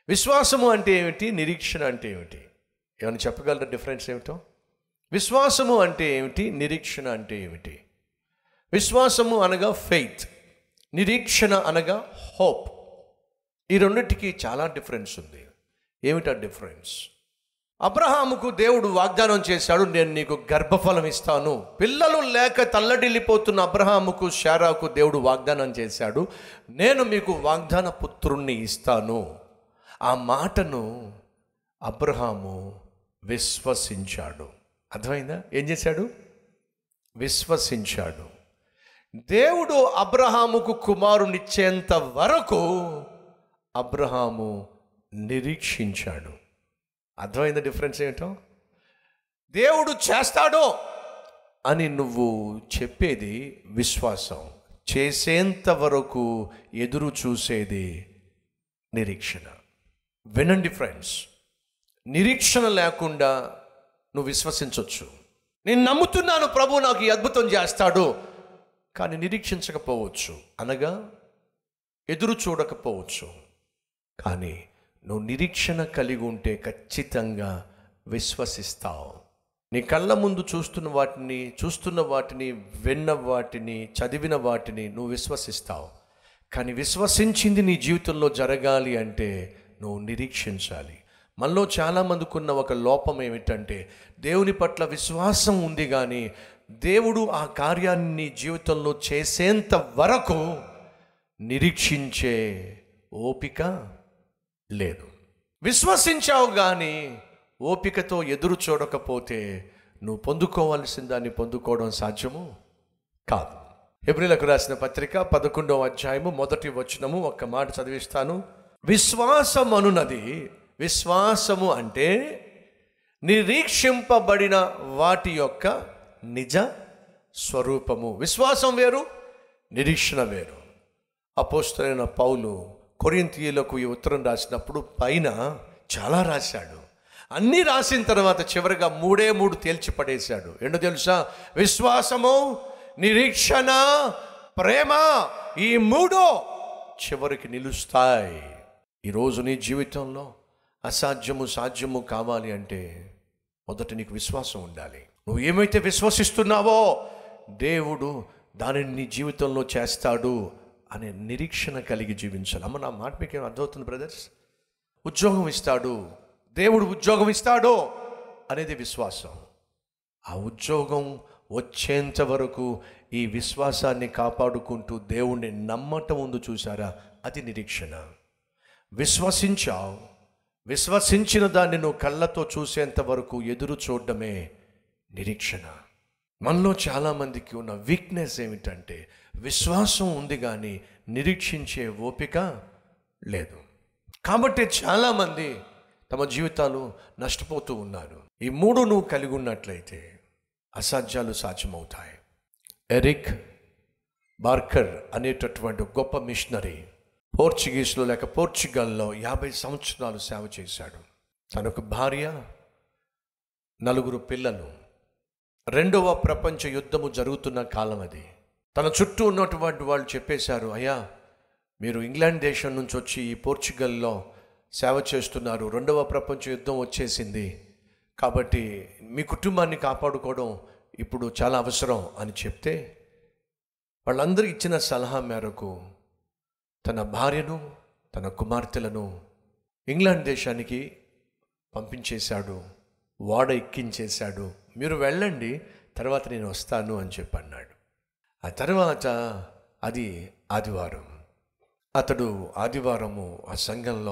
విశ్వాసము అంటే ఏమిటి, నిరీక్షణ అంటే ఏమిటి? ఏమైనా చెప్పగలరా డిఫరెన్స్ ఏమిటో? విశ్వాసము అంటే ఏమిటి, నిరీక్షణ అంటే ఏమిటి? విశ్వాసము అనగా ఫెయిత్, నిరీక్షణ అనగా హోప్. ఈ రెండింటికి చాలా డిఫరెన్స్ ఉంది. ఏమిటా డిఫరెన్స్? అబ్రహాముకు దేవుడు వాగ్దానం చేశాడు, నేను నీకు గర్భఫలం ఇస్తాను. పిల్లలు లేక తల్లడిల్లిపోతున్న అబ్రహాముకు, శారాకు దేవుడు వాగ్దానం చేశాడు, నేను మీకు వాగ్దాన పుత్రుణ్ణి ఇస్తాను. ఆ మాటను అబ్రహాము విశ్వసించాడు. అర్థమైందా? ఏం చేశాడు? విశ్వసించాడు. దేవుడు అబ్రహాముకు కుమారునిచ్చేంత వరకు అబ్రహాము నిరీక్షించాడు. అర్థమైందా డిఫరెన్స్ ఏంటో? దేవుడు చేస్తాడో అని నువ్వు చెప్పేది విశ్వాసం, చేసేంత వరకు ఎదురు చూసేది నిరీక్షణ. వినండి ఫ్రెండ్స్, నిరీక్షణ లేకుండా నువ్వు విశ్వసించవచ్చు. నేను నమ్ముతున్నాను ప్రభు నాకు ఈ అద్భుతం చేస్తాడు, కానీ నిరీక్షించకపోవచ్చు, అనగా ఎదురు చూడకపోవచ్చు. కానీ నువ్వు నిరీక్షణ కలిగి ఉంటే ఖచ్చితంగా విశ్వసిస్తావు. నీ కళ్ళ ముందు చూస్తున్న వాటిని విన్న వాటిని చదివిన వాటిని నువ్వు విశ్వసిస్తావు. కానీ విశ్వసించింది నీ జీవితంలో జరగాలి అంటే నువ్వు నిరీక్షించాలి. మనలో చాలామందికి ఉన్న ఒక లోపం ఏమిటంటే, దేవుని పట్ల విశ్వాసం ఉంది కానీ దేవుడు ఆ కార్యాన్ని నీ జీవితంలో చేసేంత వరకు నిరీక్షించే ఓపిక లేదు. విశ్వసించావు కానీ ఓపికతో ఎదురు చూడకపోతే నువ్వు పొందుకోవాల్సిన దాన్ని పొందుకోవడం సాధ్యము కాదు. హెబ్రీయులకు రాసిన పత్రిక 11వ అధ్యాయము 1వ వచనము ఒక్క మాట చదివిస్తాను. విశ్వాసమనున్నది, విశ్వాసము అంటే నిరీక్షింపబడిన వాటి యొక్క నిజ స్వరూపము. విశ్వాసం వేరు, నిరీక్షణ వేరు. అపోస్తలుడైన పౌలు కొరింథీయులకు ఈ ఉత్తరం రాసినప్పుడు పైన చాలా రాశాడు. అన్నీ రాసిన తర్వాత చివరిగా 3 తేల్చి పడేశాడు. ఏంటో తెలుసా? విశ్వాసము, నిరీక్షణ, ప్రేమ, ఈ 3 చివరికి నిలుస్తాయి. ఈరోజు నీ జీవితంలో అసాధ్యము సాధ్యము కావాలి అంటే మొదట నీకు విశ్వాసం ఉండాలి. నువ్వు ఏమైతే విశ్వసిస్తున్నావో దేవుడు దానిని నీ జీవితంలో చేస్తాడు అనే నిరీక్షణ కలిగి జీవించాలి. అమ్మ, నా మాట మీకు ఏం అర్థమవుతుంది బ్రదర్స్? ఉద్యోగం ఇస్తాడు, దేవుడు ఉద్యోగం ఇస్తాడు అనేది విశ్వాసం. ఆ ఉద్యోగం వచ్చేంత వరకు ఈ విశ్వాసాన్ని కాపాడుకుంటూ దేవుణ్ణి నమ్మటం ఉంది చూసారా, అది నిరీక్షణ. విశ్వసించావు, విశ్వసించిన దాన్ని నువ్వు కళ్ళతో చూసేంత వరకు ఎదురు చూడడమే నిరీక్షణ. మనలో చాలామందికి ఉన్న వీక్నెస్ ఏమిటంటే, విశ్వాసం ఉంది కానీ నిరీక్షించే ఓపిక లేదు. కాబట్టి చాలామంది తమ జీవితాలు నష్టపోతూ ఉన్నారు. ఈ 3 నువ్వు కలిగి ఉన్నట్లయితే అసాధ్యాలు సాధ్యమవుతాయి. ఎరిక్ బార్కర్ అనేటటువంటి గొప్ప మిషనరీ పోర్చుగీస్లో లేక పోర్చుగల్లో 50 సంవత్సరాలు సేవ చేశాడు. తనకు భార్య, 4 పిల్లలు. 2వ ప్రపంచ యుద్ధము జరుగుతున్న కాలం అది. తన చుట్టూ ఉన్నటువంటి వాళ్ళు చెప్పేశారు, అయ్యా మీరు ఇంగ్లాండ్ దేశం నుంచి వచ్చి ఈ పోర్చుగల్లో సేవ చేస్తున్నారు, 2వ ప్రపంచ యుద్ధం వచ్చేసింది, కాబట్టి మీ కుటుంబాన్ని కాపాడుకోవడం ఇప్పుడు చాలా అవసరం అని చెప్తే, వాళ్ళందరూ ఇచ్చిన సలహా మేరకు తన భార్యను, తన కుమార్తెలను ఇంగ్లాండ్ దేశానికి పంపించేశాడు, ఓడ ఎక్కించేశాడు. మీరు వెళ్ళండి, తర్వాత నేను వస్తాను అని చెప్పి అన్నాడు. ఆ తర్వాత అది ఆదివారం. అతడు ఆదివారము ఆ సంఘంలో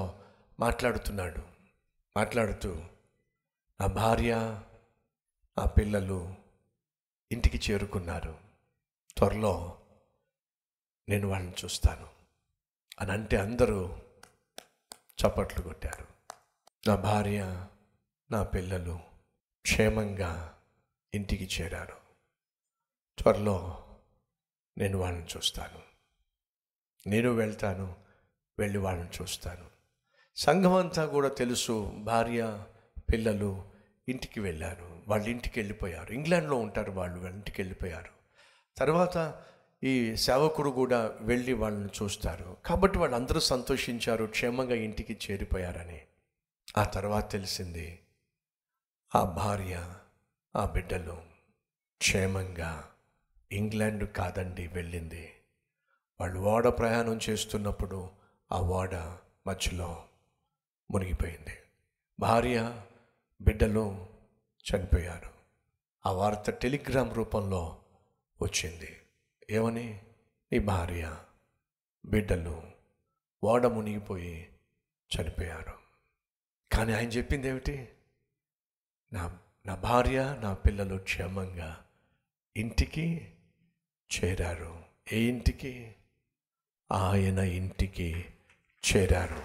మాట్లాడుతూ నా భార్య, నా పిల్లలు ఇంటికి చేరుకున్నారు, త్వరలో నేను వాళ్ళని చూస్తాను అని అంటే అందరూ చప్పట్లు కొట్టారు. నా భార్య, నా పిల్లలు క్షేమంగా ఇంటికి చేరారు, త్వరలో నేను వాళ్ళని చూస్తాను, నేను వెళ్తాను, వెళ్ళి వాళ్ళని చూస్తాను. సంఘం అంతా కూడా తెలుసు, భార్య పిల్లలు ఇంటికి వెళ్ళారు, వాళ్ళ ఇంటికి వెళ్ళిపోయారు. ఇంగ్లాండ్లో ఉంటారు వాళ్ళు, వాళ్ళ ఇంటికి వెళ్ళిపోయారు. తర్వాత ఈ సేవకుడు కూడా వెళ్ళి వాళ్ళని చూస్తారు. కాబట్టి వాళ్ళందరూ సంతోషించారు, క్షేమంగా ఇంటికి చేరిపోయారని. ఆ తర్వాత తెలిసింది ఆ భార్య ఆ బిడ్డలు క్షేమంగా ఇంగ్లాండ్ కాదండి వెళ్ళింది. వాళ్ళు ఓడ ప్రయాణం చేస్తున్నప్పుడు ఆ ఓడ మధ్యలో మునిగిపోయింది. భార్య బిడ్డలు చనిపోయారు. ఆ వార్త టెలిగ్రామ్ రూపంలో వచ్చింది. ఏమని? నీ భార్య బిడ్డలు ఓడ మునిగిపోయి చనిపోయారు. కానీ ఆయన చెప్పింది ఏమిటి? నా భార్య నా పిల్లలు క్షేమంగా ఇంటికి చేరారు. ఏ ఇంటికి? ఆయన ఇంటికి చేరారు.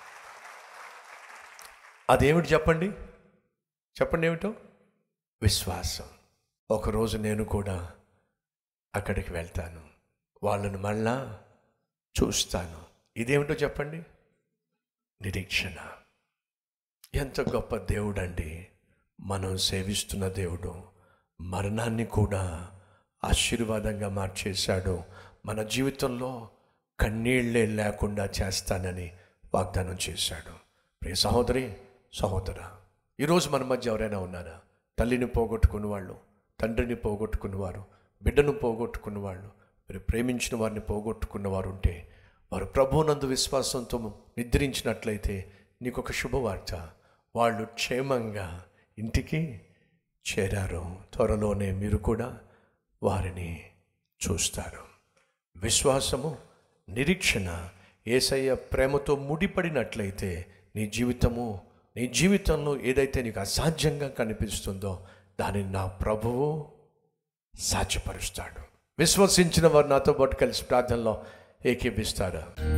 అదేమిటి చెప్పండి? చెప్పండి ఏమిటో? విశ్వాసం. ఒకరోజు నేను కూడా అక్కడికి వెళ్తాను, వాళ్ళను మళ్ళా చూస్తాను. ఇదేమిటో చెప్పండి? నిరీక్షణ. ఎంత గొప్ప దేవుడు అండి మనం సేవిస్తున్న దేవుడు. మరణాన్ని కూడా ఆశీర్వాదంగా మార్చేశాడు. మన జీవితంలో కన్నీళ్ళే లేకుండా చేస్తానని వాగ్దానం చేశాడు. ప్రియ సహోదరి సహోదరా, ఈరోజు మన మధ్య ఎవరైనా ఉన్నారా? తల్లిని పోగొట్టుకున్న వాళ్ళు, తండ్రిని పోగొట్టుకున్న వారు, బిడ్డను పోగొట్టుకున్న వాళ్ళు, మీరు ప్రేమించిన వారిని పోగొట్టుకున్న వారు ఉంటే, వారు ప్రభువునందు విశ్వాసంతో నిద్రించినట్లయితే నీకు ఒక శుభవార్త. వాళ్ళు క్షేమంగా ఇంటికి చేరారు. త్వరలోనే మీరు కూడా వారిని చూస్తారు. విశ్వాసము, నిరీక్షణ యేసయ్య ప్రేమతో ముడిపడినట్లయితే నీ జీవితంలో ఏదైతే నీకు అసాధ్యంగా కనిపిస్తుందో దానిని నా ప్రభువు సాధ్యపరుస్తాడు. విశ్వసించిన వారు నాతో పాటు కలిసి ప్రార్థనలో ఏకీపిస్తారా?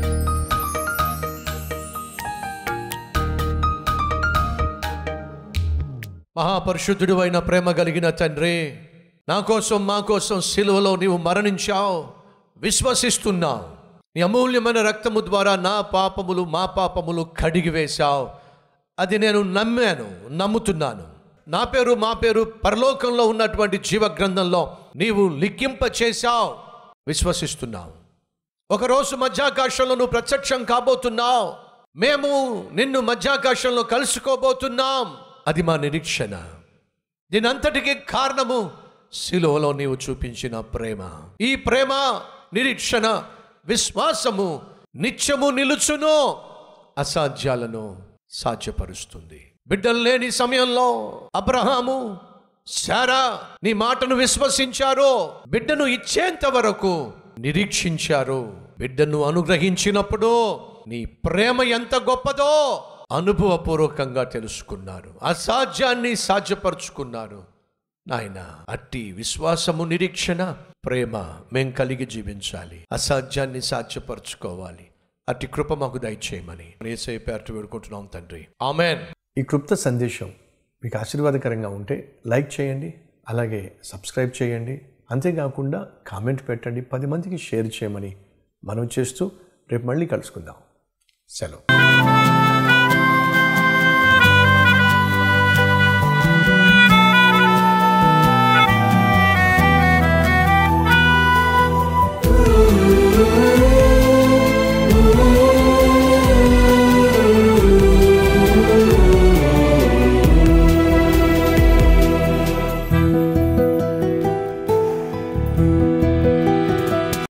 మహాపరిశుద్ధుడు అయిన ప్రేమ కలిగిన తండ్రి, నా కోసం మా కోసం సిలువలో నీవు మరణించావు. విశ్వసిస్తున్నావు. నీ అమూల్యమైన రక్తము ద్వారా నా పాపములు మా పాపములు కడిగి వేశావు. అది నేను నమ్ముతున్నాను. నా పేరు మా పేరు పరలోకంలో ఉన్నటువంటి జీవ గ్రంథంలో నీవు లిఖింప చేశావు. విశ్వసిస్తున్నావు. ఒకరోజు మధ్యాకాశంలో నువ్వు ప్రత్యక్షం కాబోతున్నావు. మేము నిన్ను మధ్యాకాశంలో కలుసుకోబోతున్నాం. అది మా నిరీక్షణ. దీనంతటికీ కారణము సిలువలో నీవు చూపించిన ప్రేమ. ఈ ప్రేమ, నిరీక్షణ, విశ్వాసము నిత్యము నిలుచును, అసాధ్యాలను సాధ్యపరుస్తుంది. బిడ్డలు లేని సమయంలో అబ్రహాము, శారా నీ మాటను విశ్వసించారు. బిడ్డను ఇచ్చేంత వరకు నిరీక్షించారు. బిడ్డను అనుగ్రహించినప్పుడు నీ ప్రేమ ఎంత గొప్పదో అనుభవపూర్వకంగా తెలుసుకున్నారు. అసాధ్యాన్ని సాధ్యపరుచుకున్నారు. నాయన, అట్టి విశ్వాసము, నిరీక్షణ, ప్రేమ మేం కలిగి జీవించాలి. అసాధ్యాన్ని సాధ్యపరచుకోవాలి. అట్టి కృప మాకు దయచేయమని యేసయ్య పేరట వేడుకుంటున్నాం తండ్రి. ఆమెన్. ఈ క్లుప్త సందేశం మీకు ఆశీర్వాదకరంగా ఉంటే లైక్ చేయండి, అలాగే సబ్స్క్రైబ్ చేయండి. అంతేకాకుండా కామెంట్ పెట్టండి, 10 మందికి షేర్ చేయమని మనం చేస్తూ రేపు మళ్ళీ కలుసుకుందాం. సెలవు.